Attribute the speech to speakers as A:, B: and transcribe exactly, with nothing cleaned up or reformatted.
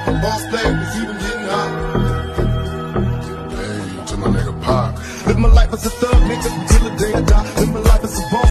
A: Boss player, it's even getting hot. Hey, to my nigga Pop. Live my life as a thug.